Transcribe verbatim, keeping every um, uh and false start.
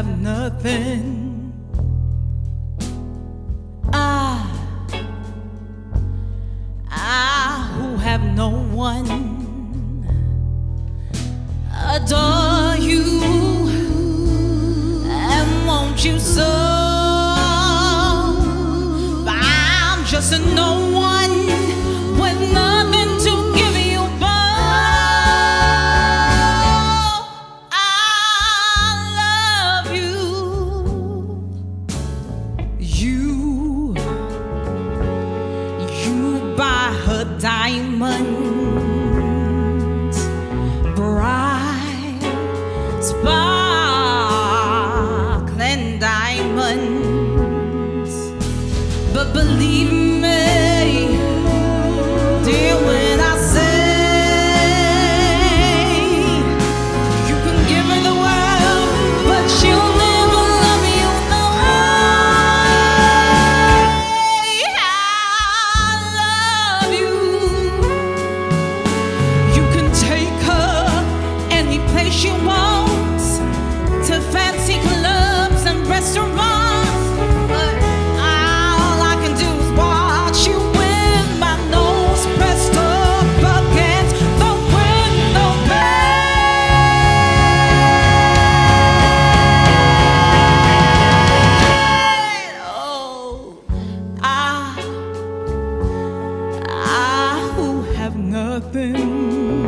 have nothing. I, I who have no one, adore you and want you so. But I'm just a no one with nothing to give you but I love you. You, you buy her diamonds, bright, sparkling diamonds. But believe me, dear, when I say you can give her the world, but she'll never love you the way I love you. You can take her any place you want, to fancy clubs and restaurants, but all I can do is watch you with my nose pressed up against the window pane. Oh, I, I who have nothing.